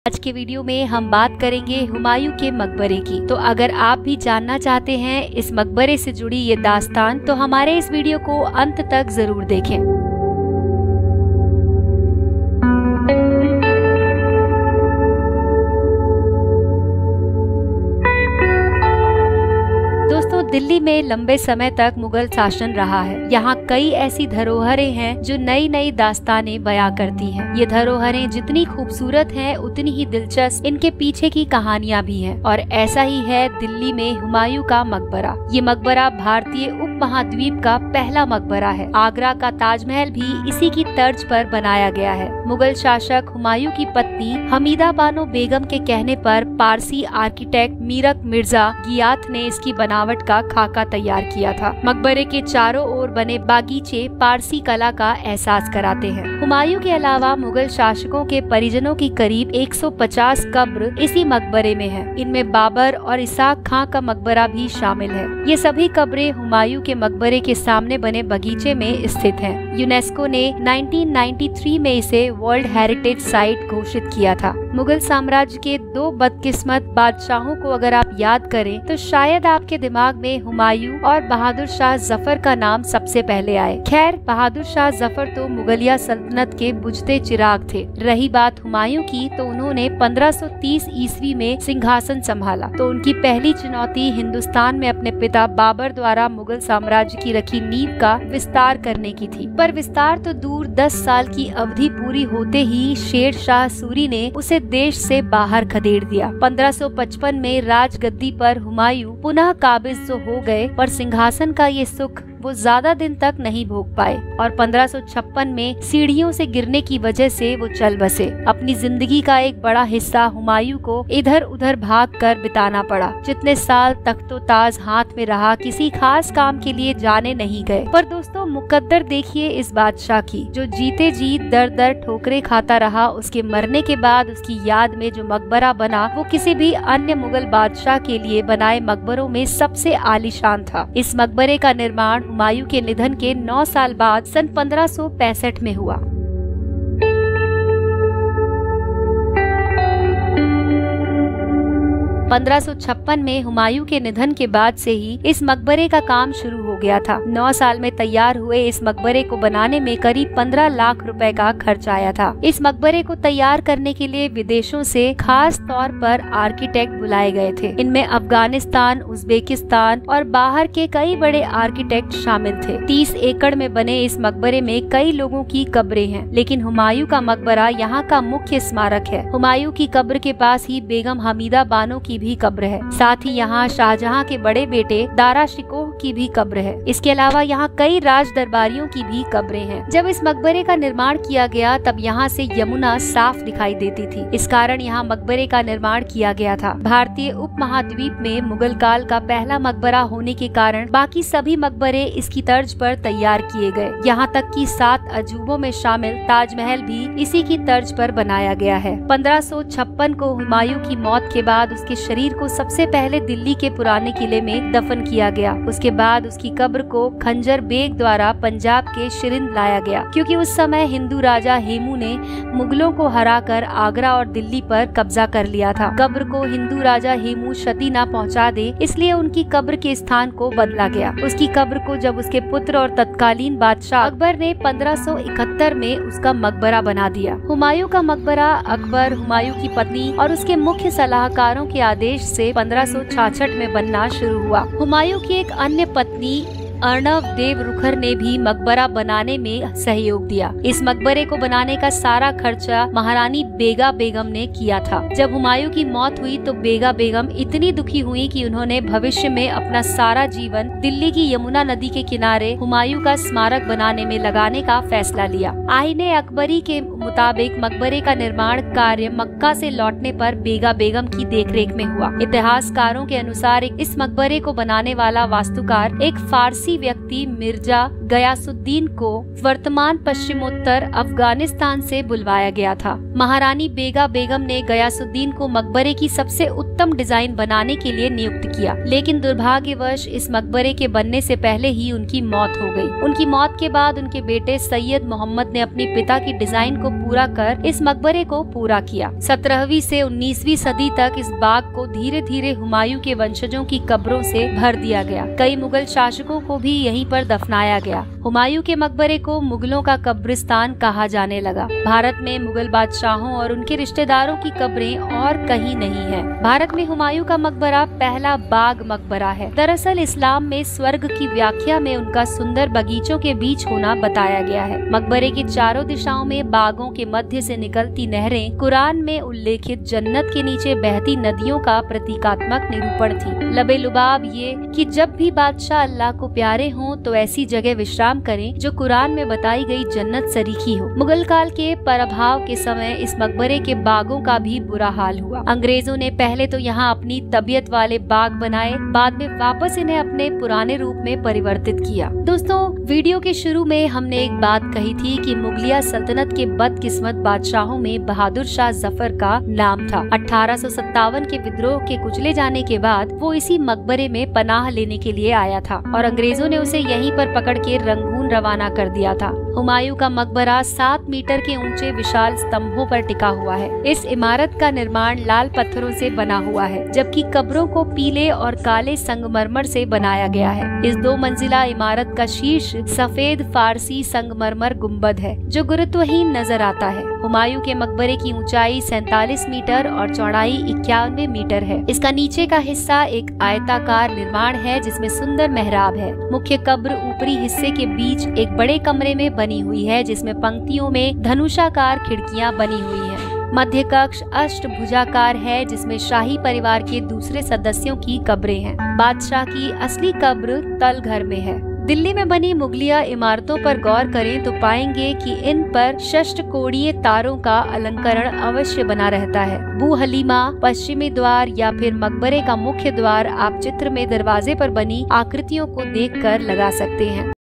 आज के वीडियो में हम बात करेंगे हुमायूं के मकबरे की। तो अगर आप भी जानना चाहते हैं इस मकबरे से जुड़ी ये दास्तान तो हमारे इस वीडियो को अंत तक जरूर देखें। दिल्ली में लंबे समय तक मुगल शासन रहा है। यहाँ कई ऐसी धरोहरें हैं जो नई नई दास्तानें बयां करती हैं। ये धरोहरें जितनी खूबसूरत हैं उतनी ही दिलचस्प इनके पीछे की कहानियाँ भी हैं। और ऐसा ही है दिल्ली में हुमायूं का मकबरा। ये मकबरा भारतीय उपमहाद्वीप का पहला मकबरा है। आगरा का ताजमहल भी इसी की तर्ज पर बनाया गया है। मुगल शासक हुमायूं की पत्नी हमीदा बानो बेगम के कहने पर पारसी आर्किटेक्ट मीरक मिर्जा गियाथ ने इसकी बनावट का खाका तैयार किया था। मकबरे के चारों ओर बने बागीचे पारसी कला का एहसास कराते हैं। हुमायूं के अलावा मुगल शासकों के परिजनों की करीब 150 कब्र इसी मकबरे में है। इनमें बाबर और इसाक खां का मकबरा भी शामिल है। ये सभी कब्रें हुमायूं के मकबरे के सामने बने बगीचे में स्थित हैं। यूनेस्को ने 1993 में इसे वर्ल्ड हेरिटेज साइट घोषित किया था। मुगल साम्राज्य के दो बदकिस्मत बादशाहों को अगर आप याद करें तो शायद आपके दिमाग में हुमायूं और बहादुर शाह जफर का नाम सबसे पहले आए। खैर, बहादुर शाह जफर तो मुगलिया सल्तनत के बुझते चिराग थे। रही बात हुमायूं की तो उन्होंने 1530 ईस्वी में सिंहासन संभाला। तो उनकी पहली चुनौती हिंदुस्तान में अपने पिता बाबर द्वारा मुगल साम्राज्य की रखी नींव का विस्तार करने की थी। पर विस्तार तो दूर, 10 साल की अवधि पूरी होते ही शेर शाह सूरी ने उसे देश से बाहर खदेड़ दिया। 1555 में राजगद्दी पर हुमायूं पुनः काबिज तो हो गए, पर सिंहासन का ये सुख वो ज्यादा दिन तक नहीं भोग पाए और 1556 में सीढ़ियों से गिरने की वजह से वो चल बसे। अपनी जिंदगी का एक बड़ा हिस्सा हुमायूं को इधर उधर भाग कर बिताना पड़ा। जितने साल तख्तो-ताज हाथ में रहा, किसी खास काम के लिए जाने नहीं गए। पर दोस्तों, मुकद्दर देखिए इस बादशाह की, जो जीते जी दर दर ठोकरे खाता रहा। उसके मरने के बाद उसकी याद में जो मकबरा बना वो किसी भी अन्य मुगल बादशाह के लिए बनाए मकबरों में सबसे आलीशान था। इस मकबरे का निर्माण हुमायूं के निधन के 9 साल बाद सन 1565 में हुआ। 1556 में हुमायूं के निधन के बाद से ही इस मकबरे का काम शुरू हो गया था। 9 साल में तैयार हुए इस मकबरे को बनाने में करीब 15 लाख रुपए का खर्च आया था। इस मकबरे को तैयार करने के लिए विदेशों से खास तौर पर आर्किटेक्ट बुलाए गए थे। इनमें अफगानिस्तान, उज्बेकिस्तान और बाहर के कई बड़े आर्किटेक्ट शामिल थे। 30 एकड़ में बने इस मकबरे में कई लोगों की कब्रें हैं, लेकिन हुमायूं का मकबरा यहाँ का मुख्य स्मारक है। हुमायूं की कब्र के पास ही बेगम हमीदा बानो की भी कब्र है। साथ ही यहाँ शाहजहां के बड़े बेटे दारा शिकोह की भी कब्र है। इसके अलावा यहाँ कई राज दरबारियों की भी कब्रें हैं। जब इस मकबरे का निर्माण किया गया तब यहाँ से यमुना साफ दिखाई देती थी। इस कारण यहाँ मकबरे का निर्माण किया गया था। भारतीय उपमहाद्वीप में मुगल काल का पहला मकबरा होने के कारण बाकी सभी मकबरे इसकी तर्ज पर तैयार किए गए। यहाँ तक कि 7 अजूबों में शामिल ताजमहल भी इसी की तर्ज पर बनाया गया है। 1556 को हुमायूं की मौत के बाद उसके शरीर को सबसे पहले दिल्ली के पुराने किले में दफन किया गया। उसके बाद उसकी कब्र को खंजर बेग द्वारा पंजाब के शिरिंद लाया गया, क्योंकि उस समय हिंदू राजा हेमू ने मुगलों को हराकर आगरा और दिल्ली पर कब्जा कर लिया था। कब्र को हिंदू राजा हेमू क्षति न पहुंचा दे, इसलिए उनकी कब्र के स्थान को बदला गया। उसकी कब्र को जब उसके पुत्र और तत्कालीन बादशाह अकबर ने 1571 में उसका मकबरा बना दिया। हुमायूं का मकबरा अकबर, हुमायूं की पत्नी और उसके मुख्य सलाहकारों के आदेश से 1566 में बनना शुरू हुआ। हुमायूं की एक अन्य पत्नी अर्णव देव रुखर ने भी मकबरा बनाने में सहयोग दिया। इस मकबरे को बनाने का सारा खर्चा महारानी बेगा बेगम ने किया था। जब हुमायूं की मौत हुई तो बेगा बेगम इतनी दुखी हुई कि उन्होंने भविष्य में अपना सारा जीवन दिल्ली की यमुना नदी के किनारे हुमायूं का स्मारक बनाने में लगाने का फैसला लिया। आईने अकबरी के मुताबिक मकबरे का निर्माण कार्य मक्का से लौटने पर बेगा बेगम की देखरेख में हुआ। इतिहासकारों के अनुसार इस मकबरे को बनाने वाला वास्तुकार एक फारसी व्यक्ति मिर्जा गयासुद्दीन को वर्तमान पश्चिमोत्तर अफगानिस्तान से बुलवाया गया था। महारानी बेगा बेगम ने गयासुद्दीन को मकबरे की सबसे उत्तम डिजाइन बनाने के लिए नियुक्त किया, लेकिन दुर्भाग्यवश इस मकबरे के बनने से पहले ही उनकी मौत हो गई। उनकी मौत के बाद उनके बेटे सैयद मोहम्मद ने अपने पिता की डिजाइन को पूरा कर इस मकबरे को पूरा किया। 17वीं से 19वीं सदी तक इस बाग को धीरे धीरे हुमायूं के वंशजों की कब्रों से भर दिया गया। कई मुगल शासकों को भी यहीं पर दफनाया गया। हुमायूं के मकबरे को मुगलों का कब्रिस्तान कहा जाने लगा। भारत में मुगल बादशाहों और उनके रिश्तेदारों की कब्रें और कहीं नहीं है। भारत में हुमायूं का मकबरा पहला बाग मकबरा है। दरअसल इस्लाम में स्वर्ग की व्याख्या में उनका सुंदर बगीचों के बीच होना बताया गया है। मकबरे की चारों दिशाओं में बागों के मध्य से निकलती नहरें कुरान में उल्लेखित जन्नत के नीचे बहती नदियों का प्रतीकात्मक निरूपण थी। लबे लुबाब ये कि जब भी बादशाह अल्लाह को प्यारे हों तो ऐसी जगह विश्राम करें जो कुरान में बताई गई जन्नत सरीखी हो। मुगल काल के पराभव के समय इस मकबरे के बागों का भी बुरा हाल हुआ। अंग्रेजों ने पहले तो यहाँ अपनी तबीयत वाले बाग बनाए, बाद में वापस इन्हें अपने पुराने रूप में परिवर्तित किया। दोस्तों, वीडियो के शुरू में हमने एक बात कही थी कि मुगलिया सल्तनत के बदकिस्मत बादशाहों में बहादुर शाह जफर का नाम था। 1857 के विद्रोह के कुचले जाने के बाद वो इसी मकबरे में पनाह लेने के लिए आया था और अंग्रेजों ने उसे यहीं पर पकड़ के रंगून रवाना कर दिया था। हुमायूं का मकबरा 7 मीटर के ऊंचे विशाल स्तंभों पर टिका हुआ है। इस इमारत का निर्माण लाल पत्थरों से बना हुआ है, जबकि कब्रों को पीले और काले संगमरमर से बनाया गया है। इस 2 मंजिला इमारत का शीर्ष सफेद फारसी संगमरमर गुंबद है जो गुरुत्वहीन नजर आता है। हुमायूं के मकबरे की ऊंचाई 47 मीटर और चौड़ाई 91 मीटर है। इसका नीचे का हिस्सा एक आयताकार निर्माण है जिसमें सुंदर मेहराब है। मुख्य कब्र ऊपरी हिस्से के बीच एक बड़े कमरे में बनी हुई है जिसमें पंक्तियों में धनुषाकार खिड़कियां बनी हुई हैं। मध्य कक्ष अष्टभुजाकार है जिसमें शाही परिवार के दूसरे सदस्यों की कब्रें हैं। बादशाह की असली कब्र तल घर में है। दिल्ली में बनी मुगलिया इमारतों पर गौर करें तो पाएंगे कि इन पर षष्ठकोणीय तारों का अलंकरण अवश्य बना रहता है। बू हलीमा, पश्चिमी द्वार या फिर मकबरे का मुख्य द्वार आप चित्र में दरवाजे पर बनी आकृतियों को देखकर लगा सकते हैं।